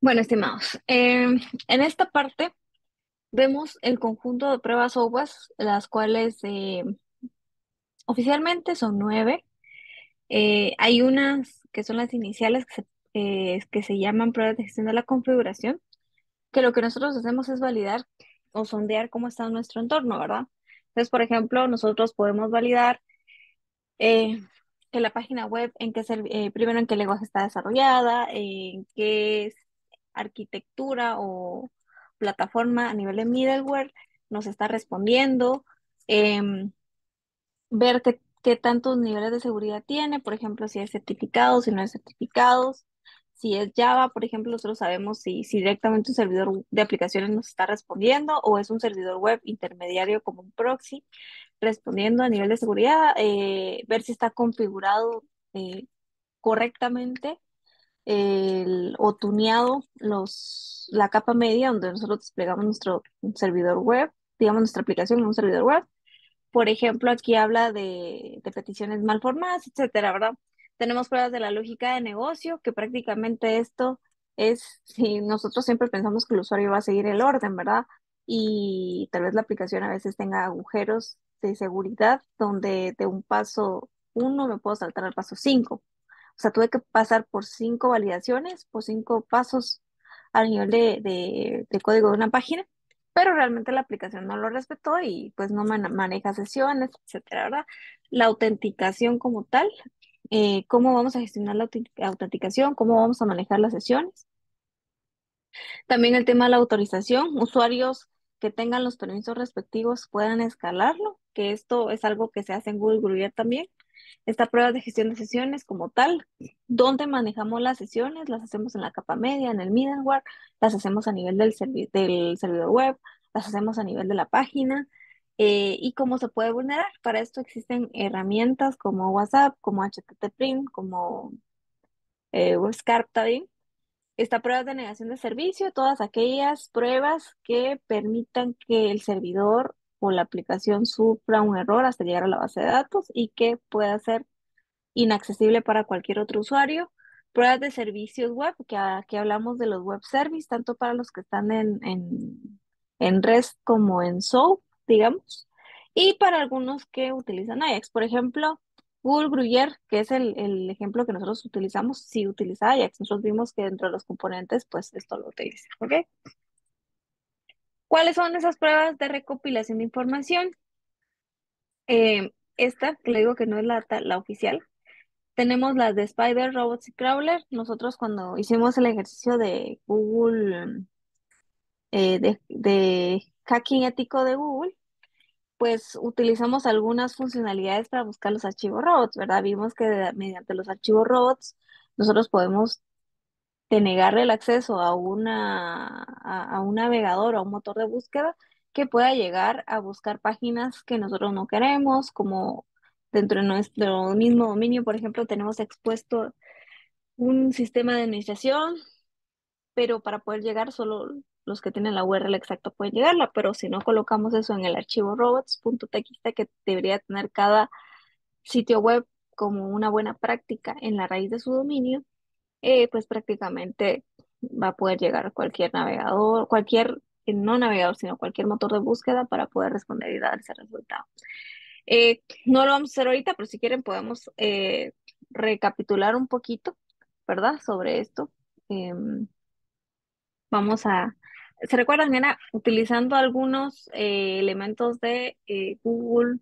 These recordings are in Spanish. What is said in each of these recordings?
Bueno, estimados, en esta parte vemos el conjunto de pruebas OWASP, las cuales oficialmente son 9. Hay unas que son las iniciales que se llaman pruebas de gestión de la configuración, que lo que nosotros hacemos es validar o sondear cómo está nuestro entorno, ¿verdad? Entonces, por ejemplo, nosotros podemos validar eh, que la página web, primero en qué lenguaje está desarrollada, en qué arquitectura o plataforma a nivel de middleware nos está respondiendo, em, ver qué tantos niveles de seguridad tiene, por ejemplo, si es certificados, si no es certificados, si es Java, por ejemplo, nosotros sabemos si directamente un servidor de aplicaciones nos está respondiendo o es un servidor web intermediario como un proxy respondiendo a nivel de seguridad, ver si está configurado correctamente o tuneado la capa media donde nosotros desplegamos nuestro servidor web, digamos nuestra aplicación en un servidor web. Por ejemplo, aquí habla de peticiones mal formadas, etcétera, ¿verdad? Tenemos pruebas de la lógica de negocio, que prácticamente esto es si nosotros siempre pensamos que el usuario va a seguir el orden, ¿verdad? Y tal vez la aplicación a veces tenga agujeros de seguridad donde de un paso uno me puedo saltar al paso 5. O sea, tuve que pasar por 5 validaciones, por 5 pasos a nivel de código de una página, pero realmente la aplicación no lo respetó y pues no maneja sesiones, etcétera, ¿verdad? La autenticación como tal, cómo vamos a gestionar la autenticación, cómo vamos a manejar las sesiones. También el tema de la autorización, usuarios que tengan los permisos respectivos puedan escalarlo, que esto es algo que se hace en Google Gruyer también. Esta prueba de gestión de sesiones como tal, donde manejamos las sesiones, las hacemos en la capa media, en el middleware, las hacemos a nivel del servidor web, las hacemos a nivel de la página, y cómo se puede vulnerar. Para esto existen herramientas como WhatsApp, como HTTP, como WebScarp también. Esta prueba de negación de servicio, todas aquellas pruebas que permitan que el servidor o la aplicación sufra un error hasta llegar a la base de datos y que pueda ser inaccesible para cualquier otro usuario. Pruebas de servicios web, que aquí hablamos de los web service, tanto para los que están en REST como en SOAP, digamos, y para algunos que utilizan Ajax. Por ejemplo, Google Gruyere, que es el ejemplo que nosotros utilizamos, si utiliza Ajax. Nosotros vimos que dentro de los componentes, pues esto lo utiliza, ¿ok? ¿Cuáles son esas pruebas de recopilación de información? Esta, que le digo que no es la oficial. Tenemos las de Spider, Robots y Crawler. Nosotros cuando hicimos el ejercicio de Google, de hacking ético de Google, pues utilizamos algunas funcionalidades para buscar los archivos robots, ¿verdad? Vimos que mediante los archivos robots nosotros podemos denegarle el acceso a un navegador o a un motor de búsqueda que pueda llegar a buscar páginas que nosotros no queremos, como dentro de nuestro mismo dominio, por ejemplo, tenemos expuesto un sistema de administración, pero para poder llegar solo los que tienen la URL exacta pueden llegarla, pero si no colocamos eso en el archivo robots.txt que debería tener cada sitio web como una buena práctica en la raíz de su dominio, pues prácticamente va a poder llegar a cualquier navegador, no navegador, sino cualquier motor de búsqueda para poder responder y dar ese resultado. No lo vamos a hacer ahorita, pero si quieren podemos recapitular un poquito, ¿verdad? Sobre esto. Em, vamos a, ¿Se recuerdan? Era utilizando algunos elementos de Google,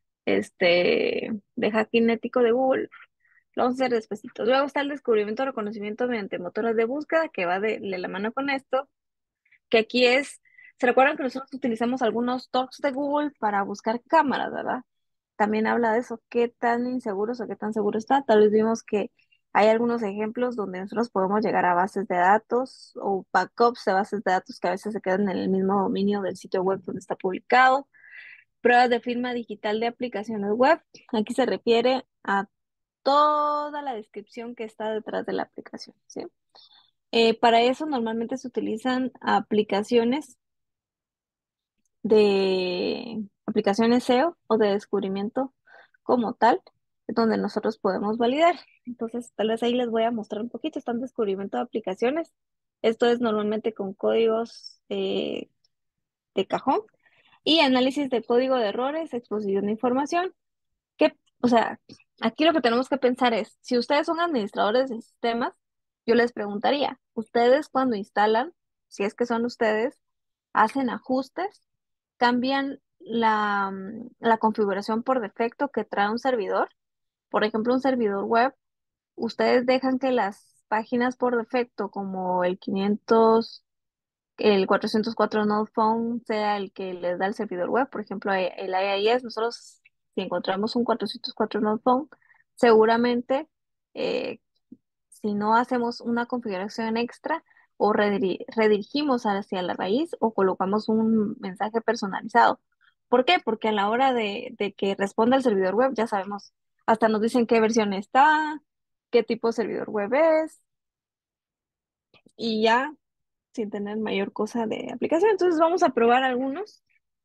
de hacking ético de Google. Lo vamos a hacer despacito. Luego está el descubrimiento de reconocimiento mediante motores de búsqueda, que va de la mano con esto, que aquí ¿se recuerdan que nosotros utilizamos algunos talks de Google para buscar cámaras, ¿verdad? También habla de eso, qué tan inseguros o qué tan seguro está. Tal vez vimos que hay algunos ejemplos donde nosotros podemos llegar a bases de datos o backups de bases de datos que a veces se quedan en el mismo dominio del sitio web donde está publicado. Pruebas de firma digital de aplicaciones web. Aquí se refiere a toda la descripción que está detrás de la aplicación, ¿sí? Para eso normalmente se utilizan aplicaciones SEO o de descubrimiento como tal, donde nosotros podemos validar. Entonces, tal vez ahí les voy a mostrar un poquito. Está en descubrimiento de aplicaciones. Esto es normalmente con códigos de cajón. Y análisis de código de errores, exposición de información. Que, o sea, aquí lo que tenemos que pensar es, si ustedes son administradores de sistemas, yo les preguntaría, ¿ustedes cuando instalan, si es que son ustedes, hacen ajustes, cambian la configuración por defecto que trae un servidor? Por ejemplo, un servidor web, ustedes dejan que las páginas por defecto, como el 404 Node Phone sea el que les da el servidor web. Por ejemplo, el IIS, nosotros si encontramos un 404 Node Phone, seguramente eh, si no hacemos una configuración extra o redirigimos hacia la raíz o colocamos un mensaje personalizado. ¿Por qué? Porque a la hora de que responda el servidor web, ya sabemos, hasta nos dicen qué versión está, qué tipo de servidor web es, y ya sin tener mayor cosa de aplicación. Entonces vamos a probar algunos.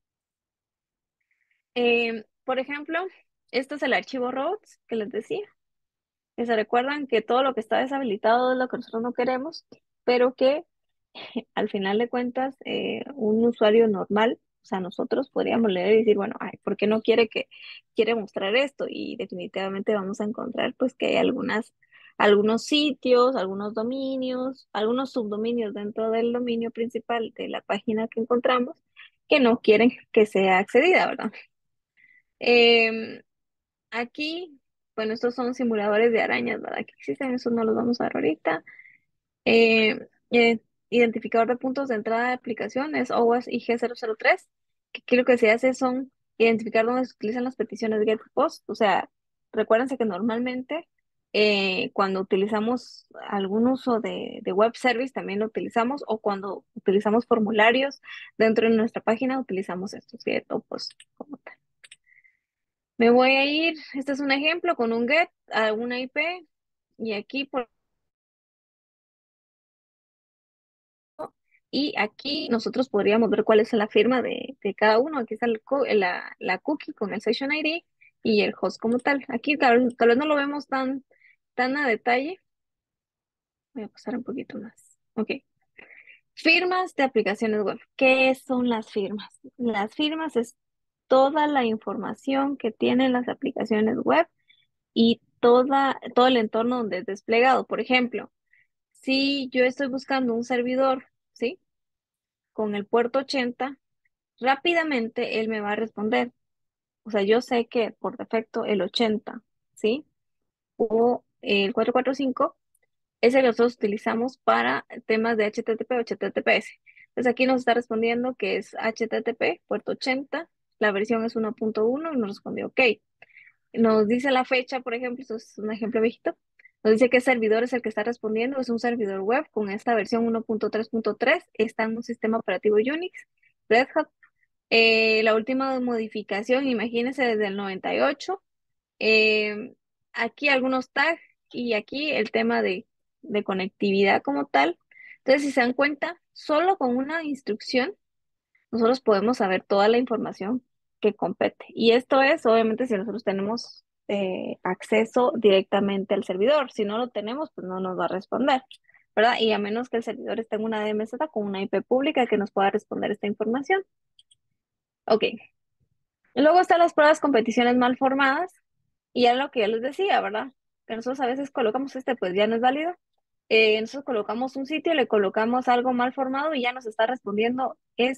Por ejemplo, este es el archivo robots que les decía, que se recuerdan que todo lo que está deshabilitado es lo que nosotros no queremos, pero que al final de cuentas un usuario normal, o sea, nosotros podríamos leer y decir, bueno, ay, ¿por qué no quiere mostrar esto? Y definitivamente vamos a encontrar pues que hay algunos sitios, algunos dominios, algunos subdominios dentro del dominio principal de la página que encontramos que no quieren que sea accedida, ¿verdad? Em, Aquí, bueno, estos son simuladores de arañas, ¿verdad? Que existen, eso no los vamos a ver ahorita. Eh, eh, Identificador de puntos de entrada de aplicaciones, OWASP IG003, que aquí lo que se hace son identificar dónde se utilizan las peticiones GET y POST. O sea, recuérdense que normalmente cuando utilizamos algún uso de web service también lo utilizamos, o cuando utilizamos formularios dentro de nuestra página utilizamos estos GET o POST como tal. Me voy a ir, este es un ejemplo con un GET a una IP y aquí y aquí nosotros podríamos ver cuál es la firma de cada uno. Aquí está la cookie con el session ID y el host como tal. Aquí tal vez no lo vemos tan a detalle. Voy a pasar un poquito más. Ok. Firmas de aplicaciones web. ¿Qué son las firmas? Las firmas es toda la información que tienen las aplicaciones web y todo el entorno donde es desplegado. Por ejemplo, si yo estoy buscando un servidor, ¿sí? Con el puerto 80, rápidamente él me va a responder. O sea, yo sé que por defecto el 80, ¿sí? O el 445 es el que nosotros utilizamos para temas de HTTP o HTTPS. Entonces aquí nos está respondiendo que es HTTP, puerto 80, la versión es 1.1 y nos respondió OK. Nos dice la fecha, por ejemplo, esto es un ejemplo viejito. Nos dice qué servidor es el que está respondiendo, es un servidor web con esta versión 1.3.3, está en un sistema operativo Unix, Red Hat. La última modificación, imagínense, desde el 98. Eh, Aquí algunos tags y aquí el tema de conectividad como tal. Entonces, si se dan cuenta, solo con una instrucción nosotros podemos saber toda la información que compete. Y esto es, obviamente, si nosotros tenemos acceso directamente al servidor. Si no lo tenemos, pues no nos va a responder, ¿verdad? Y a menos que el servidor esté en una DMZ con una IP pública que nos pueda responder esta información. Ok. Luego están las pruebas competiciones mal formadas, y ya lo que ya les decía, ¿verdad? Que nosotros a veces colocamos pues ya no es válido. Nosotros colocamos un sitio, le colocamos algo mal formado y ya nos está respondiendo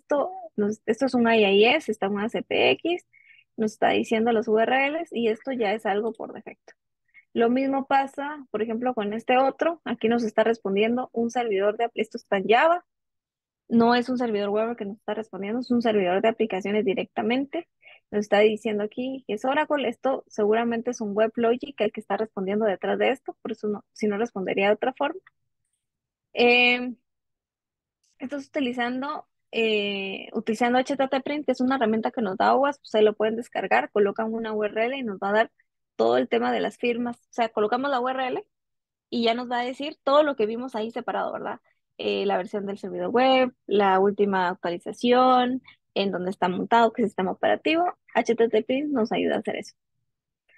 esto es un IIS, está un ACPX, nos está diciendo los URLs y esto ya es algo por defecto. Lo mismo pasa, por ejemplo, con este otro, aquí nos está respondiendo un servidor esto está en Java, no es un servidor web que nos está respondiendo, es un servidor de aplicaciones directamente. Nos está diciendo aquí que es Oracle. Esto seguramente es un WebLogic el que está respondiendo detrás de esto, por eso no, si no respondería de otra forma. Eh, Estás utilizando HTTPrint, que es una herramienta que nos da OWASP, pues ahí lo pueden descargar, colocan una URL y nos va a dar todo el tema de las firmas. O sea, colocamos la URL y ya nos va a decir todo lo que vimos ahí separado, ¿verdad? La versión del servidor web, la última actualización, en donde está montado, qué sistema operativo. HTTP nos ayuda a hacer eso.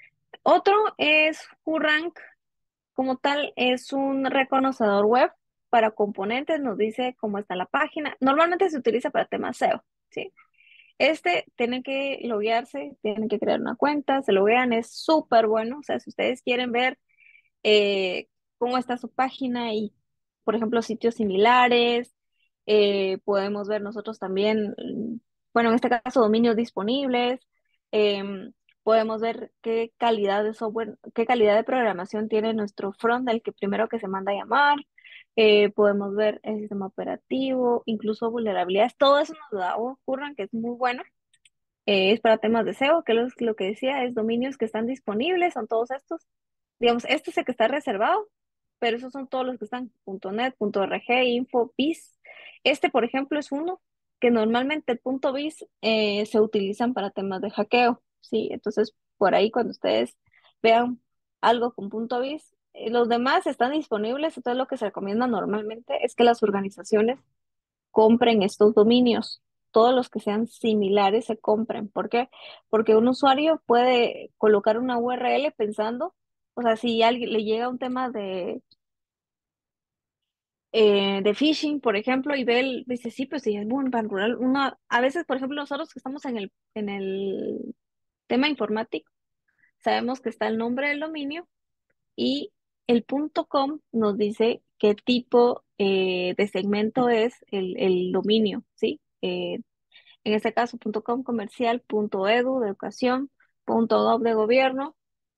Otro es WhoRank, como tal, es un reconocedor web para componentes nos dice cómo está la página. Normalmente se utiliza para temas SEO, ¿sí? Tienen que loguearse, tienen que crear una cuenta, se loguean, es súper bueno. O sea, si ustedes quieren ver cómo está su página y, por ejemplo, sitios similares, podemos ver nosotros también, bueno, en este caso, dominios disponibles. em, Podemos ver qué calidad de software, qué calidad de programación tiene nuestro front, el que primero que se manda a llamar. Podemos ver el sistema operativo, incluso vulnerabilidades. Todo eso nos da ocurran que es muy bueno. Es para temas de SEO, que es lo que decía, es dominios que están disponibles, son todos estos. Digamos, este es el que está reservado, pero esos son todos los que están, .net, .org, info, biz. Por ejemplo, es uno que normalmente el .biz se utilizan para temas de hackeo, ¿sí? Entonces, por ahí cuando ustedes vean algo con .biz, los demás están disponibles, entonces lo que se recomienda normalmente es que las organizaciones compren estos dominios. Todos los que sean similares se compren. ¿Por qué? Porque un usuario puede colocar una URL pensando, o sea, si alguien le llega un tema de phishing, por ejemplo, y dice, sí, pues sí, es bueno para rural. A veces, por ejemplo, nosotros que estamos en el tema informático, sabemos que está el nombre del dominio y el .com nos dice qué tipo de segmento es el dominio, ¿sí? En este caso, .com comercial, .edu de educación, .gov de gobierno,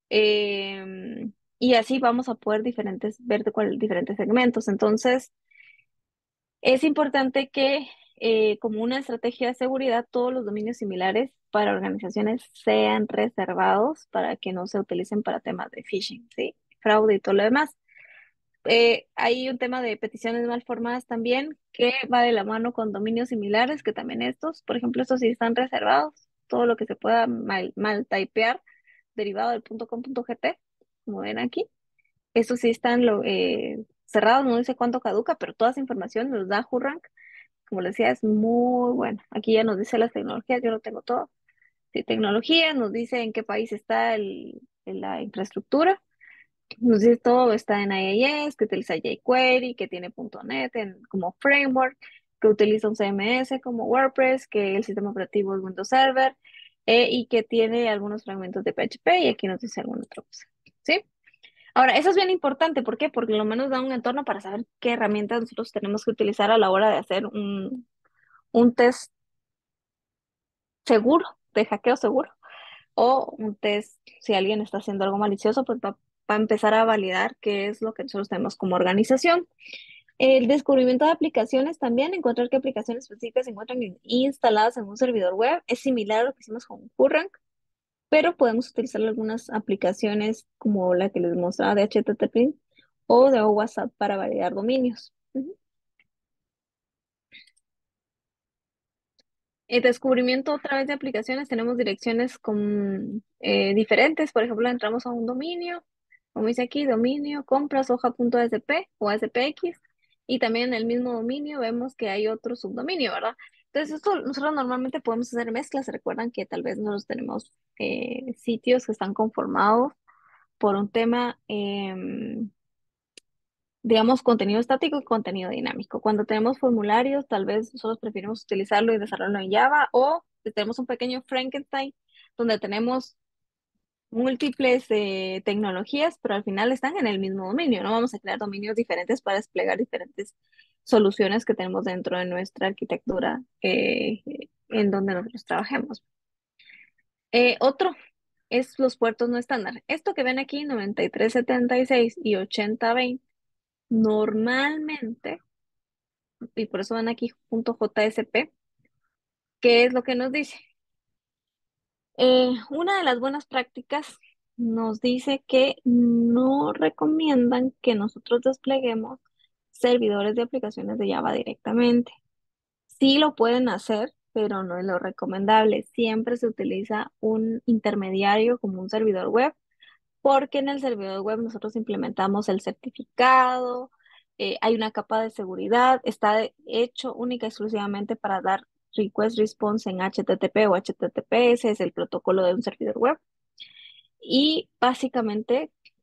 y así vamos a poder ver diferentes segmentos. Entonces, es importante que, como una estrategia de seguridad, todos los dominios similares para organizaciones sean reservados para que no se utilicen para temas de phishing, ¿sí? Fraude y todo lo demás. Hay un tema de peticiones mal formadas también que va de la mano con dominios similares, que también estos, por ejemplo, estos sí están reservados, todo lo que se pueda mal typear derivado del .com.gt, como ven aquí, estos sí están cerrados, no dice cuánto caduca, pero toda esa información nos da HURRank, como les decía, es muy bueno. Aquí ya nos dice las tecnologías, yo lo tengo todo. Sí, tecnología, nos dice en qué país está la infraestructura. Nos dice todo está en IIS, que utiliza jQuery, que tiene .NET como framework, que utiliza un CMS como WordPress, que el sistema operativo es Windows Server, y que tiene algunos fragmentos de PHP y aquí nos dice alguna otra cosa. ¿Sí? Ahora, eso es bien importante. ¿Por qué? Porque lo menos da un entorno para saber qué herramientas nosotros tenemos que utilizar a la hora de hacer un test seguro, de hackeo seguro, o un test, si alguien está haciendo algo malicioso, pues va a empezar a validar qué es lo que nosotros tenemos como organización. El descubrimiento de aplicaciones también, encontrar qué aplicaciones específicas se encuentran instaladas en un servidor web, es similar a lo que hicimos con Current, pero podemos utilizar algunas aplicaciones como la que les mostraba de HTTP o de WhatsApp para validar dominios. Ujú. El descubrimiento a través de aplicaciones, tenemos direcciones diferentes. Por ejemplo, entramos a un dominio, como dice aquí, dominio, compras, hoja.asp o ASPX, y también en el mismo dominio vemos que hay otro subdominio, ¿verdad? Entonces, esto nosotros normalmente podemos hacer mezclas. Recuerdan que tal vez nosotros tenemos sitios que están conformados por un tema, digamos, contenido estático y contenido dinámico. Cuando tenemos formularios, tal vez nosotros preferimos utilizarlo y desarrollarlo en Java, o si tenemos un pequeño Frankenstein donde tenemos múltiples tecnologías, pero al final están en el mismo dominio. No vamos a crear dominios diferentes para desplegar diferentes soluciones que tenemos dentro de nuestra arquitectura en donde nosotros trabajemos. Otro es los puertos no estándar. Esto que ven aquí, 9376 y 8020, normalmente, y por eso van aquí .jsp, ¿qué es lo que nos dice? Una de las buenas prácticas nos dice que no recomiendan que nosotros despleguemos servidores de aplicaciones de Java directamente. Sí lo pueden hacer, pero no es lo recomendable. Siempre se utiliza un intermediario como un servidor web, porque en el servidor web nosotros implementamos el certificado, hay una capa de seguridad, está hecho única y exclusivamente para dar request response en HTTP o HTTPS, es el protocolo de un servidor web. Y básicamente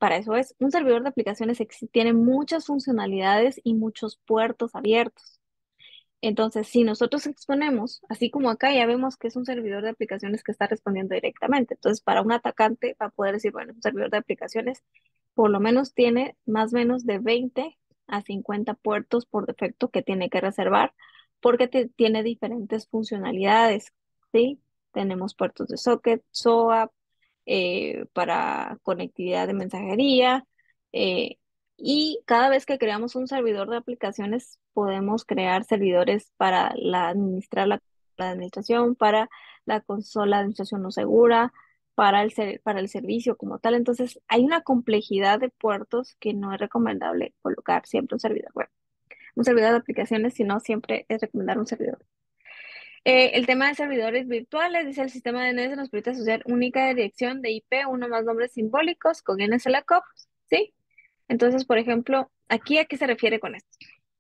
para eso es. Un servidor de aplicaciones tiene muchas funcionalidades y muchos puertos abiertos. Entonces, si nosotros exponemos, así como acá ya vemos que es un servidor de aplicaciones que está respondiendo directamente. Entonces, para un atacante va a poder decir, bueno, un servidor de aplicaciones por lo menos tiene más o menos de 20 a 50 puertos por defecto que tiene que reservar porque tiene diferentes funcionalidades, ¿sí? Tenemos puertos de socket, SOAP, para conectividad de mensajería, eh, y cada vez que creamos un servidor de aplicaciones, podemos crear servidores para administrar la administración, para la consola de administración no segura, para el servicio como tal. Entonces, hay una complejidad de puertos que no es recomendable colocar siempre un servidor web. Un servidor de aplicaciones, sino siempre es recomendar un servidor. El tema de servidores virtuales, dice el sistema de DNS nos permite asociar única dirección de IP, uno más nombres simbólicos con NSLACOP, ¿sí? Entonces, por ejemplo, aquí ¿a qué se refiere con esto?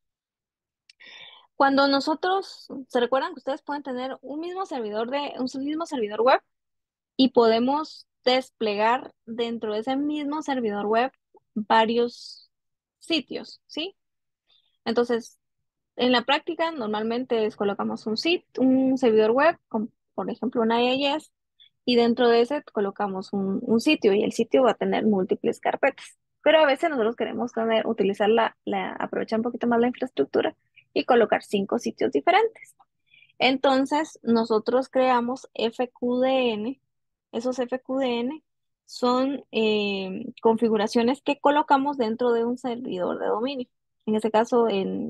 Cuando nosotros, ¿se recuerdan que ustedes pueden tener un mismo servidor web y podemos desplegar dentro de ese mismo servidor web varios sitios, ¿sí? Entonces, en la práctica, normalmente colocamos un servidor web, con, por ejemplo, una IIS, y dentro de ese colocamos un sitio, y el sitio va a tener múltiples carpetas. Pero a veces nosotros queremos utilizar aprovechar un poquito más la infraestructura y colocar 5 sitios diferentes. Entonces, nosotros creamos FQDN. Esos FQDN son configuraciones que colocamos dentro de un servidor de dominio. En este caso,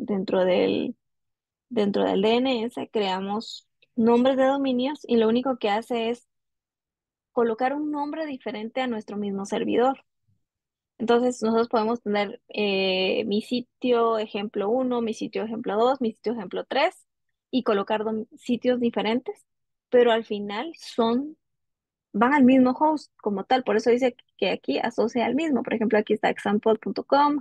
dentro del DNS creamos nombres de dominios y lo único que hace es colocar un nombre diferente a nuestro mismo servidor. Entonces, nosotros podemos tener mi sitio ejemplo 1, mi sitio ejemplo 2, mi sitio ejemplo 3 y colocar sitios diferentes, pero al final van al mismo host como tal. Por eso dice que aquí asocia al mismo. Por ejemplo, aquí está example.com,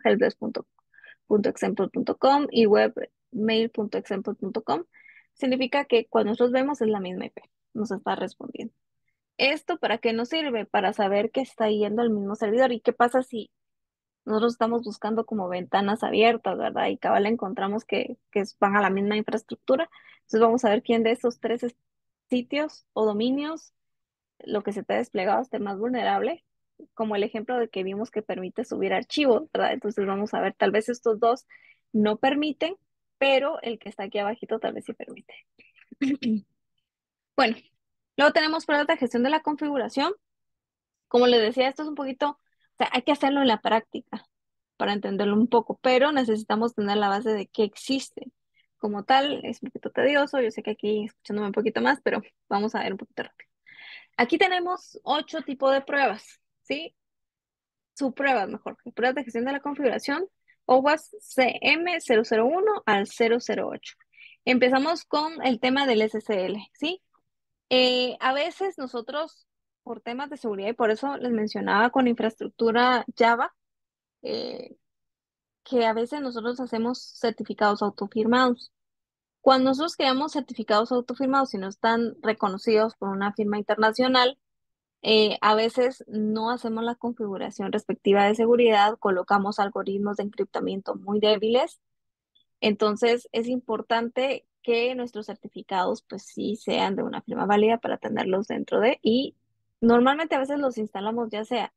helpdesk.example.com y webmail.example.com. Significa que cuando nosotros vemos es la misma IP, nos está respondiendo. ¿Esto para qué nos sirve? Para saber que está yendo al mismo servidor. ¿Y qué pasa si nosotros estamos buscando como ventanas abiertas, ¿verdad? Y cabal encontramos que van a la misma infraestructura? Entonces vamos a ver quién de esos tres sitios o dominios, lo que se te ha desplegado, esté más vulnerable, como el ejemplo de que vimos que permite subir archivos, ¿verdad? Entonces vamos a ver, tal vez estos dos no permiten, pero el que está aquí abajito tal vez sí permite. Bueno, luego tenemos pruebas de gestión de la configuración. Como les decía, esto es un poquito, o sea, hay que hacerlo en la práctica para entenderlo un poco, pero necesitamos tener la base de qué existe. Como tal, es un poquito tedioso, yo sé que aquí escuchándome un poquito más, pero vamos a ver un poquito rápido. Aquí tenemos 8 tipos de pruebas, ¿sí? Subpruebas, mejor. Pruebas de gestión de la configuración, OWASP CM001 al 008. Empezamos con el tema del SSL, ¿sí? A veces nosotros, por temas de seguridad, y por eso les mencionaba con infraestructura Java, eh, que a veces nosotros hacemos certificados autofirmados. Cuando nosotros creamos certificados autofirmados y no están reconocidos por una firma internacional, a veces no hacemos la configuración respectiva de seguridad, colocamos algoritmos de encriptamiento muy débiles. Entonces es importante que nuestros certificados pues sí sean de una firma válida para tenerlos dentro de, y normalmente a veces los instalamos ya sea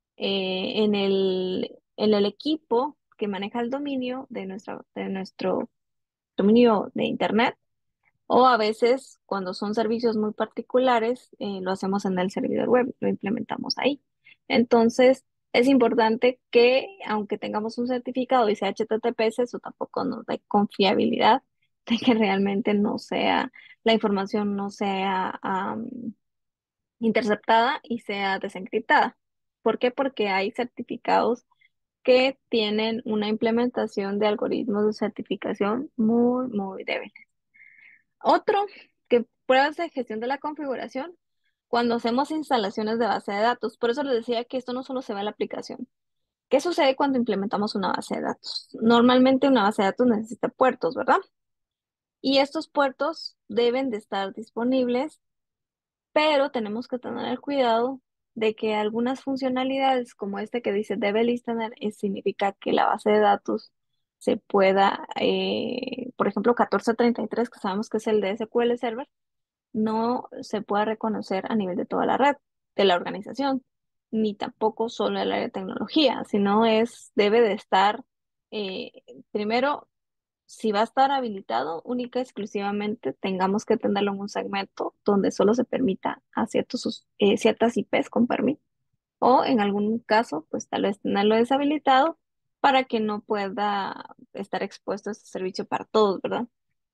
en el equipo que maneja el dominio de nuestro dominio de internet, o a veces cuando son servicios muy particulares, lo hacemos en el servidor web, lo implementamos ahí. Entonces, es importante que aunque tengamos un certificado y sea HTTPS, eso tampoco nos da confiabilidad de que realmente no sea, la información no sea interceptada y sea desencriptada. ¿Por qué? Porque hay certificados que tienen una implementación de algoritmos de certificación muy, muy débil. Otro, que pruebas de gestión de la configuración cuando hacemos instalaciones de base de datos. Por eso les decía que esto no solo se ve en la aplicación. ¿Qué sucede cuando implementamos una base de datos? Normalmente una base de datos necesita puertos, ¿verdad? Y estos puertos deben de estar disponibles, pero tenemos que tener el cuidado de que algunas funcionalidades como este que dice debe listener, significa que la base de datos se pueda, por ejemplo, 1433, que sabemos que es el de SQL Server, no se pueda reconocer a nivel de toda la red de la organización, ni tampoco solo el área de tecnología, sino debe de estar, eh, primero, si va a estar habilitado, única y exclusivamente tengamos que tenerlo en un segmento donde solo se permita a ciertas IPs con permiso, o en algún caso, pues tal vez tenerlo deshabilitado para que no pueda estar expuesto a este servicio para todos, ¿verdad?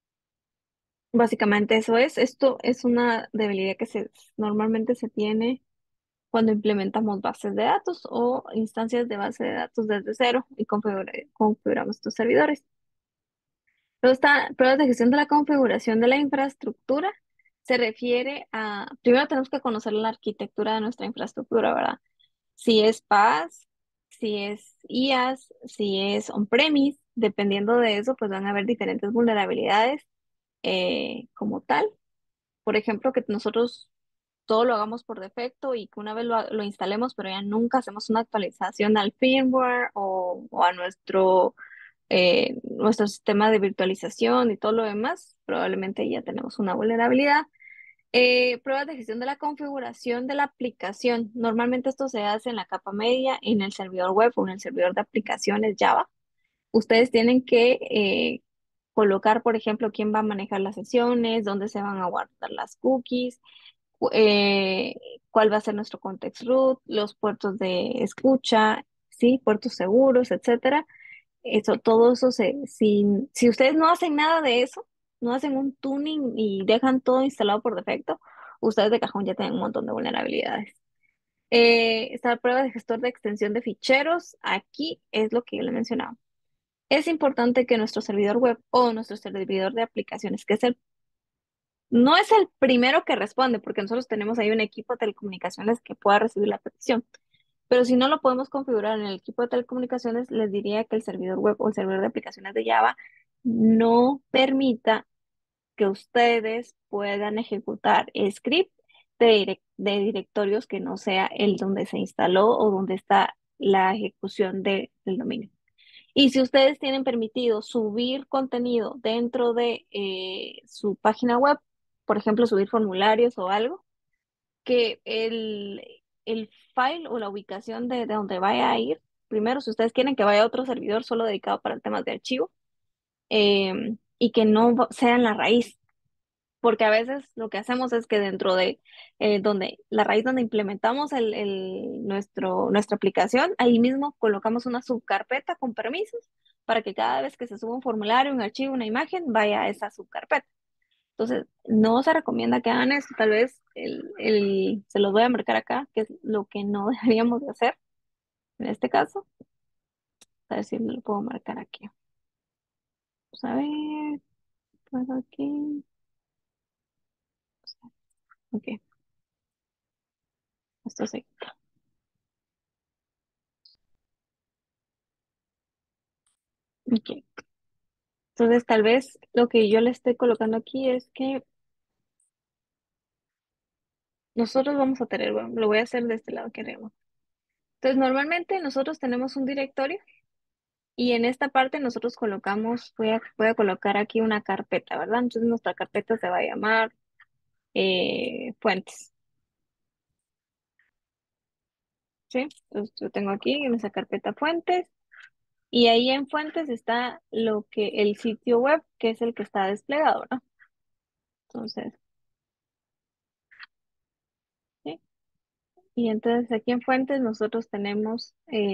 Básicamente eso es. Esto es una debilidad que normalmente se tiene cuando implementamos bases de datos o instancias de base de datos desde cero y configuramos estos servidores. Luego está pruebas de gestión de la configuración de la infraestructura. Se refiere a, primero tenemos que conocer la arquitectura de nuestra infraestructura, ¿verdad? Si es PaaS, si es IaaS, si es on-premise, dependiendo de eso, pues van a haber diferentes vulnerabilidades como tal. Por ejemplo, que nosotros todo lo hagamos por defecto y que una vez lo instalemos, pero ya nunca hacemos una actualización al firmware o a nuestro sistema de virtualización y todo lo demás, probablemente ya tenemos una vulnerabilidad. Pruebas de gestión de la configuración de la aplicación. Normalmente esto se hace en la capa media, en el servidor web o en el servidor de aplicaciones Java. Ustedes tienen que colocar, por ejemplo, quién va a manejar las sesiones, dónde se van a guardar las cookies, eh, cuál va a ser nuestro context root, los puertos de escucha, sí, puertos seguros, etcétera. Eso, todo eso si ustedes no hacen nada de eso, no hacen un tuning y dejan todo instalado por defecto, ustedes de cajón ya tienen un montón de vulnerabilidades. Esta prueba de gestor de extensión de ficheros, aquí es lo que yo le mencionaba. Es importante que nuestro servidor web o nuestro servidor de aplicaciones, no es el primero que responde, porque nosotros tenemos ahí un equipo de telecomunicaciones que pueda recibir la petición. Pero si no lo podemos configurar en el equipo de telecomunicaciones, les diría que el servidor web o el servidor de aplicaciones de Java no permita que ustedes puedan ejecutar script de directorios que no sea el donde se instaló o donde está la ejecución del dominio. Y si ustedes tienen permitido subir contenido dentro de su página web, por ejemplo, subir formularios o algo, que el file o la ubicación de donde vaya a ir, primero, si ustedes quieren que vaya a otro servidor solo dedicado para temas de archivo, y que no sea en la raíz, porque a veces lo que hacemos es que dentro de la raíz donde implementamos nuestra aplicación, ahí mismo colocamos una subcarpeta con permisos para que cada vez que se suba un formulario, un archivo, una imagen, vaya a esa subcarpeta. Entonces, no se recomienda que hagan eso. Tal vez se los voy a marcar acá, que es lo que no deberíamos de hacer en este caso. A ver si lo puedo marcar aquí. Vamos a ver, puedo aquí. Ok, esto sí. Ok. Entonces, tal vez lo que yo le estoy colocando aquí es que nosotros vamos a tener, bueno, lo voy a hacer de este lado que arriba. Entonces, normalmente nosotros tenemos un directorio y en esta parte nosotros colocamos, voy a colocar aquí una carpeta, ¿verdad? Entonces, nuestra carpeta se va a llamar fuentes, ¿sí? Entonces, yo tengo aquí en esa carpeta fuentes y ahí en fuentes está el sitio web, que es el que está desplegado, ¿verdad? Entonces, ¿sí? Y entonces aquí en fuentes nosotros tenemos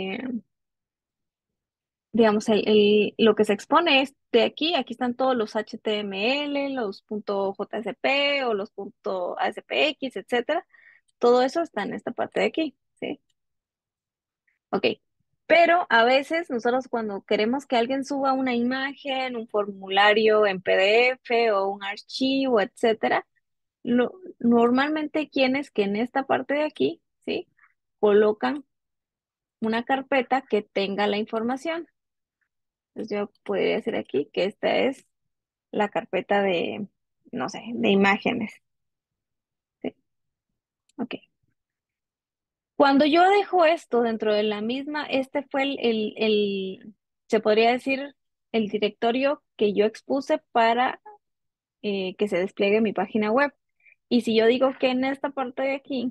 digamos, lo que se expone es de aquí están todos los HTML, los .jsp o los .aspx, etcétera. Todo eso está en esta parte de aquí, ¿sí? Ok. Pero a veces nosotros cuando queremos que alguien suba una imagen, un formulario en PDF o un archivo, etcétera, normalmente quienes que en esta parte de aquí, ¿sí? Colocan una carpeta que tenga la información. Entonces yo podría decir aquí que esta es la carpeta de, no sé, de imágenes. ¿Sí? Ok. Cuando yo dejo esto dentro de la misma, este fue se podría decir, el directorio que yo expuse para que se despliegue mi página web. Y si yo digo que en esta parte de aquí,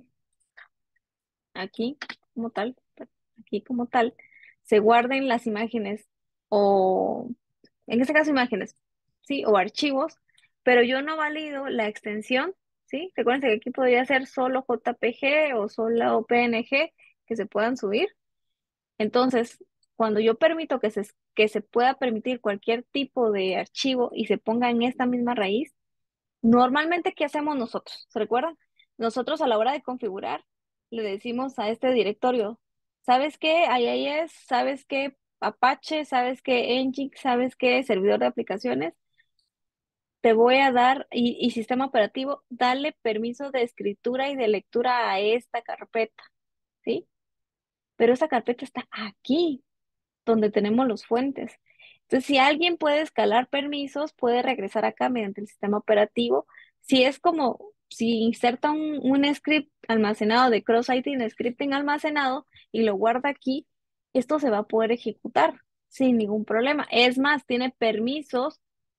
aquí como tal, aquí como tal, se guarden las imágenes o, en este caso imágenes, ¿sí? O archivos, pero yo no valido la extensión, ¿sí? Recuerden que aquí podría ser solo JPG o solo PNG que se puedan subir. Entonces, cuando yo permito que se pueda permitir cualquier tipo de archivo y se ponga en esta misma raíz, normalmente, ¿qué hacemos nosotros? ¿Se recuerdan? Nosotros a la hora de configurar, le decimos a este directorio, ¿sabes qué? Ahí es, ¿sabes qué? Apache, ¿sabes qué? Nginx, ¿sabes qué? Servidor de aplicaciones. Te voy a dar, y sistema operativo, dale permiso de escritura y de lectura a esta carpeta, ¿sí? Pero esta carpeta está aquí donde tenemos los fuentes. Entonces, si alguien puede escalar permisos, puede regresar acá mediante el sistema operativo. Si es como si inserta un script almacenado de cross-site en scripting almacenado y lo guarda aquí, esto se va a poder ejecutar sin ningún problema. Es más, tiene permisos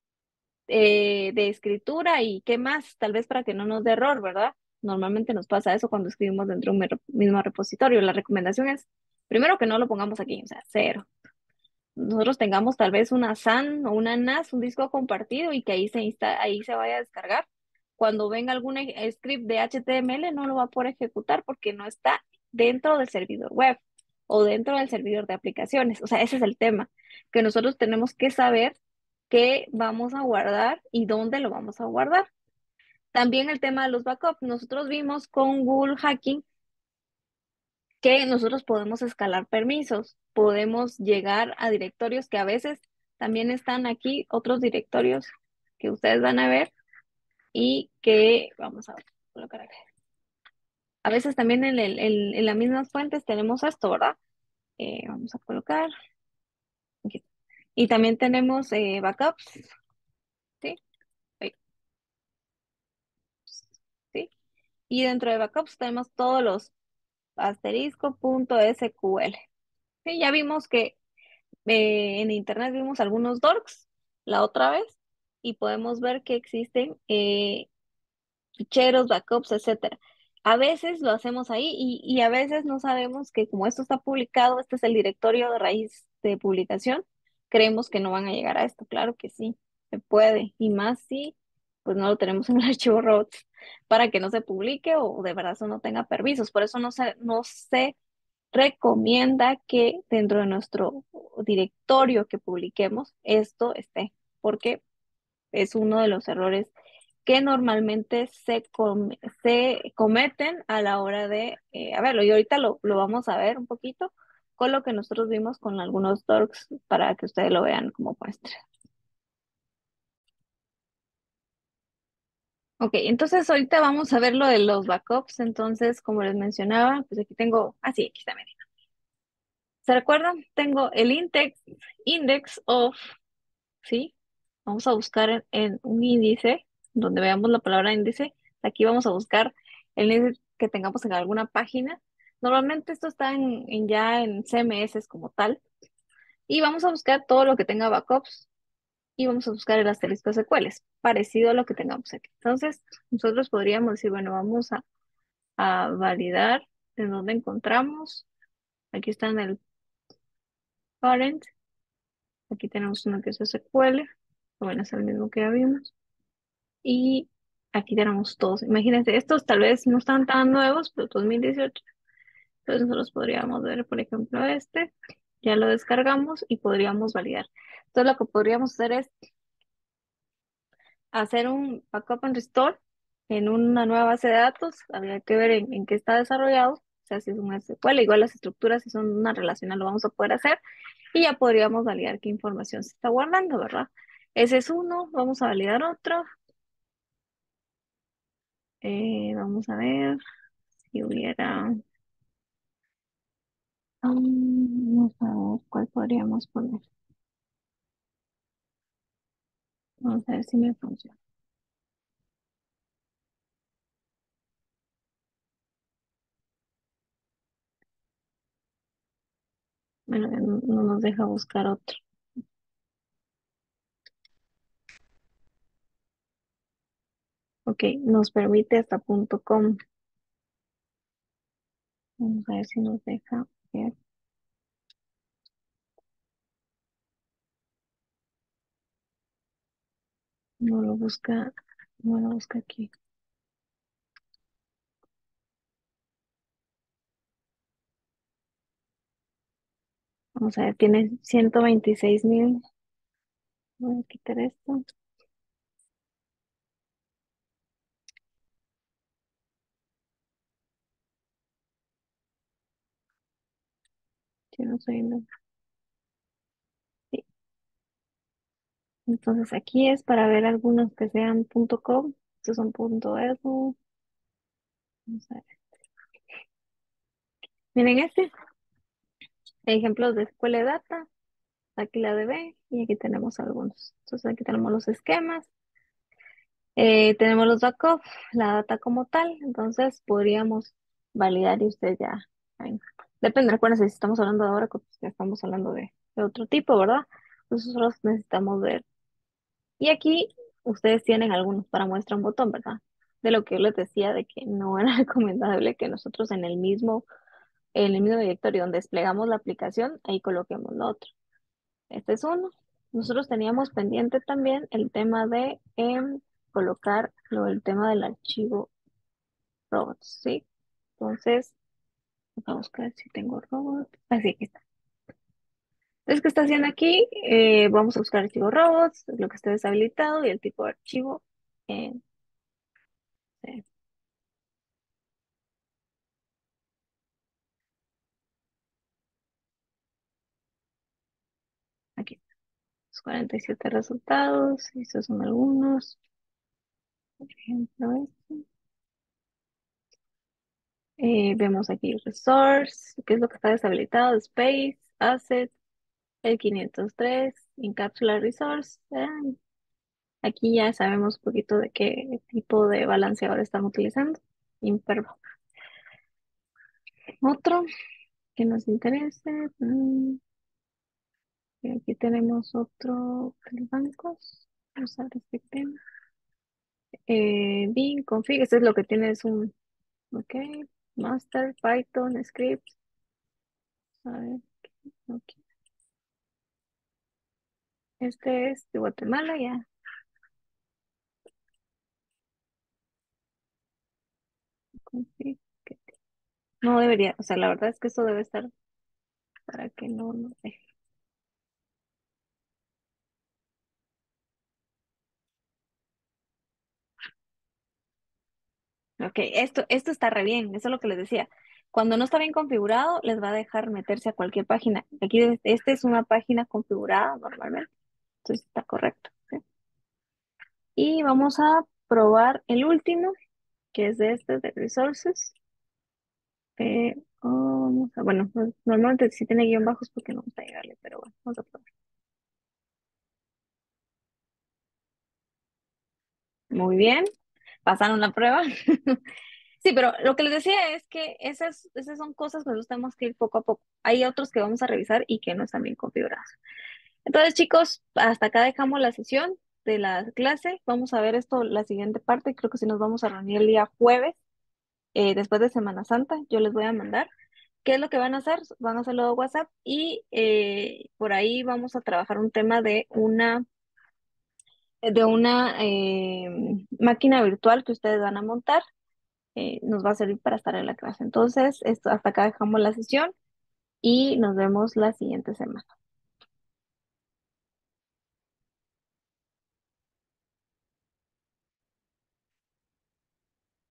de escritura y qué más, tal vez para que no nos dé error, ¿verdad? Normalmente nos pasa eso cuando escribimos dentro de un mismo repositorio. La recomendación es, primero, que no lo pongamos aquí, o sea, cero. Nosotros tengamos tal vez una SAN o una NAS, un disco compartido y que ahí se vaya a descargar. Cuando venga algún script de HTML no lo va a poder ejecutar porque no está dentro del servidor web o dentro del servidor de aplicaciones. O sea, ese es el tema, que nosotros tenemos que saber qué vamos a guardar y dónde lo vamos a guardar. También el tema de los backups. Nosotros vimos con Google Hacking que nosotros podemos escalar permisos, podemos llegar a directorios que a veces también están aquí, otros directorios que ustedes van a ver y que vamos a colocar acá. A veces también en las mismas fuentes tenemos esto, ¿verdad? Vamos a colocar aquí. Y también tenemos backups, ¿sí? Ahí, ¿sí? Y dentro de backups tenemos todos los asterisco.sql. Sí, ya vimos que en internet vimos algunos dorks la otra vez y podemos ver que existen ficheros, backups, etcétera. A veces lo hacemos ahí y a veces no sabemos que como esto está publicado, este es el directorio de raíz de publicación, creemos que no van a llegar a esto. Claro que sí, se puede y más si pues no lo tenemos en el archivo robots para que no se publique o de verdad eso no tenga permisos. Por eso no se recomienda que dentro de nuestro directorio que publiquemos esto esté, porque es uno de los errores que normalmente se cometen a la hora de, a verlo, y ahorita lo vamos a ver un poquito con lo que nosotros vimos con algunos docs para que ustedes lo vean como muestra. Ok, entonces ahorita vamos a ver lo de los backups. Entonces, como les mencionaba, pues aquí tengo, sí, aquí está, miren. ¿Se recuerdan? Tengo el index of, ¿sí? Vamos a buscar en un índice donde veamos la palabra índice. Aquí vamos a buscar el índice que tengamos en alguna página. Normalmente esto está ya en CMS como tal. Y vamos a buscar todo lo que tenga backups y vamos a buscar el asterisco SQL, parecido a lo que tengamos aquí. Entonces, nosotros podríamos decir, bueno, vamos a validar en dónde encontramos. Aquí está en el parent. Aquí tenemos uno que es SQL. Bueno, es el mismo que ya vimos. Y aquí tenemos todos. Imagínense, estos tal vez no están tan nuevos, pero 2018. Entonces nosotros podríamos ver, por ejemplo, este. Ya lo descargamos y podríamos validar. Entonces lo que podríamos hacer es hacer un backup and restore en una nueva base de datos. Habría que ver en qué está desarrollado. O sea, si es un SQL, igual las estructuras, si son una relacional, lo vamos a poder hacer. Y ya podríamos validar qué información se está guardando, ¿verdad? Ese es uno. Vamos a validar otro. Vamos a ver si hubiera. Vamos a ver cuál podríamos poner. Vamos a ver si me funciona. Bueno, ya no nos deja buscar otro. Ok, nos permite hasta punto .com. Vamos a ver si nos deja ver. No lo busca, no lo busca aquí. Vamos a ver, tiene 126.000. Voy a quitar esto. Yo no soy sí. Entonces aquí es para ver algunos que sean punto .com. Estos son punto .edu. Vamos a ver. Miren este, ejemplos de escuela de data. Aquí la DB y aquí tenemos algunos. Entonces aquí tenemos los esquemas. Tenemos los backup, la data como tal. Entonces podríamos validar y usted ya. Ahí. Depende, recuerden si estamos hablando de ahora, pues ya estamos hablando de otro tipo, ¿verdad? Entonces nosotros necesitamos ver. Y aquí ustedes tienen algunos para muestra un botón, ¿verdad? De lo que yo les decía de que no era recomendable que nosotros en el mismo directorio donde desplegamos la aplicación, ahí coloquemos lo otro. Este es uno. Nosotros teníamos pendiente también el tema de colocar el tema del archivo robots, ¿sí? Entonces, vamos a buscar si tengo robots. Así que está. Entonces, ¿qué está haciendo aquí? Vamos a buscar archivo robots, lo que esté deshabilitado y el tipo de archivo. eh, eh, aquí, los 47 resultados. Estos son algunos. Por ejemplo, este. Vemos aquí resource, qué es lo que está deshabilitado, space, asset, el 503, Encapsula Resource. Aquí ya sabemos un poquito de qué tipo de balanceador están utilizando. Imperva. Otro que nos interese. Y aquí tenemos otro de los bancos. Vamos a ver este tema. Bin, config. Este es lo que tiene, es un. Ok. Master, Python, script. A ver. Ok. Este es de Guatemala, ya. Config. No debería, o sea, la verdad es que eso debe estar para que no nos deje. Ok, esto está re bien, eso es lo que les decía. Cuando no está bien configurado, les va a dejar meterse a cualquier página. Aquí, este es una página configurada normalmente, entonces está correcto. ¿Sí? Y vamos a probar el último, que es de este, de Resources. Bueno, normalmente si tiene guión bajos porque no gusta llegarle, pero bueno, vamos a probar. Muy bien, pasaron la prueba. Sí, pero lo que les decía es que esas son cosas que nosotros tenemos que ir poco a poco. Hay otros que vamos a revisar y que no están bien configurados. Entonces, chicos, hasta acá dejamos la sesión de la clase. Vamos a ver esto, la siguiente parte. Creo que sí nos vamos a reunir el día jueves, después de Semana Santa. Yo les voy a mandar. ¿Qué es lo que van a hacer? Van a hacerlo de WhatsApp y por ahí vamos a trabajar un tema de una máquina virtual que ustedes van a montar. Nos va a servir para estar en la clase. Entonces, hasta acá dejamos la sesión y nos vemos la siguiente semana.